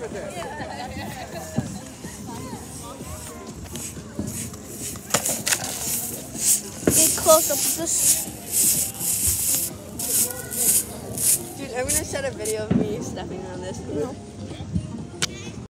with it. Get close up with this. Dude, I'm gonna set a video of me stepping on this. No.